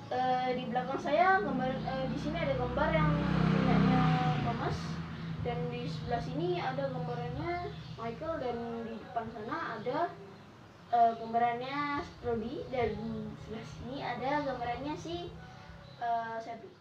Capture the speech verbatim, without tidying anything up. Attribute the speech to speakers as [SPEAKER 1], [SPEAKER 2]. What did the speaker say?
[SPEAKER 1] uh, di belakang saya gambar uh, di sini ada gambar yang punyanya Thomas, dan di sebelah sini ada gambarannya Michael, dan di depan sana ada uh, gambarannya Rudy, dan sebelah sini ada gambarannya si uh, Seppi.